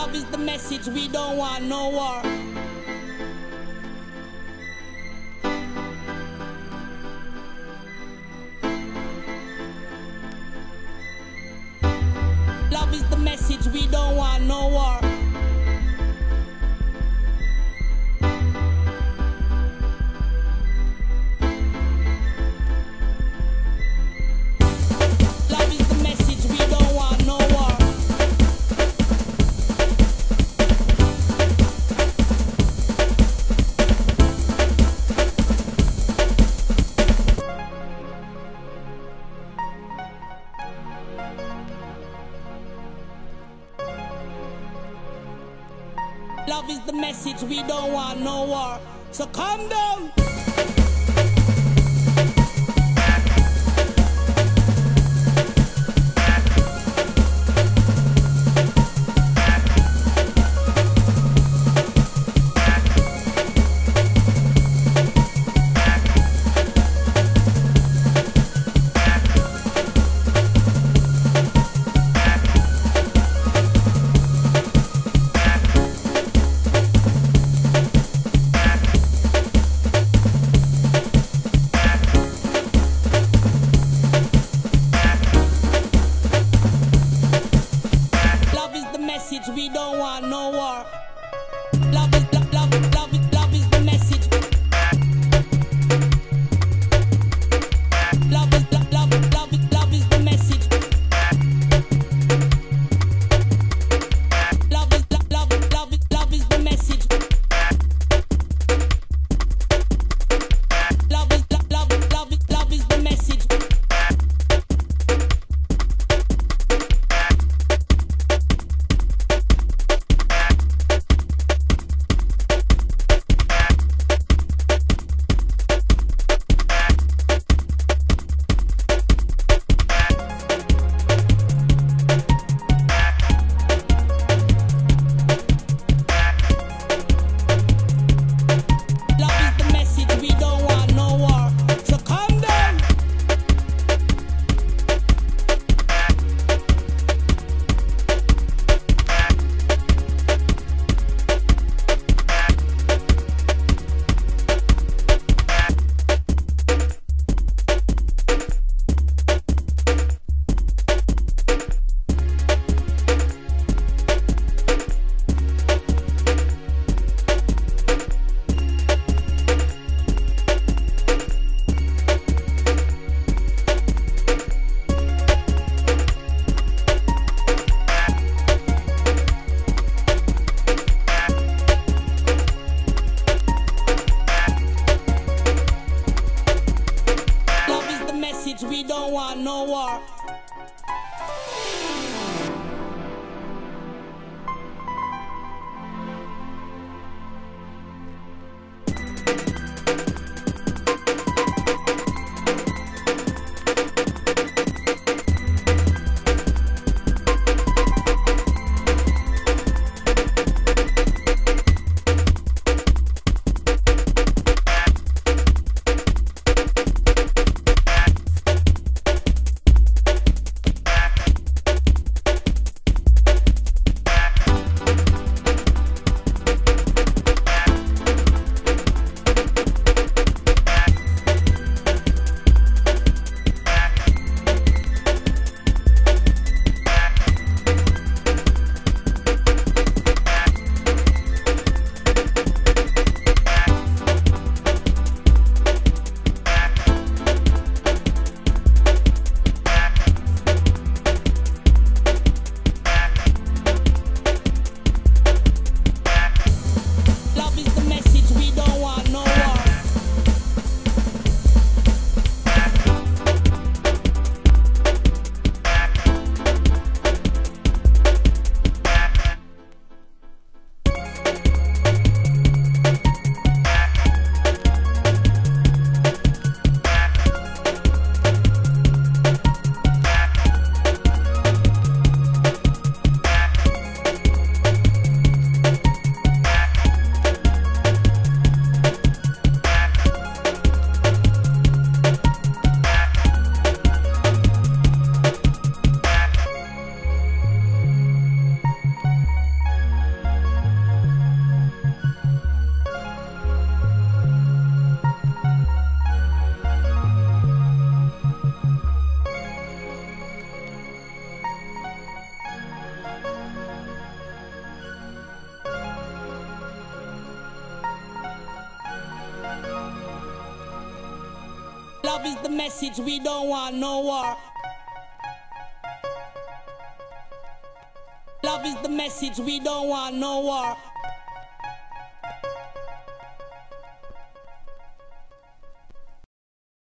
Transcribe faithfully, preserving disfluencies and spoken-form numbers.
Love is the message, we don't want no war. Love is the message, we don't want no war. Love is the message, we don't want no war. Love is the message, we don't want no war. So calm down. Message, we don't want no war. Love is love, love, love is love is the message. Love is love, love, love is love is the message. Love is love, love, love is love is the message. Love is love, love, love is love is the message. Love is the message, we don't want no war. Love is the message, we don't want no war.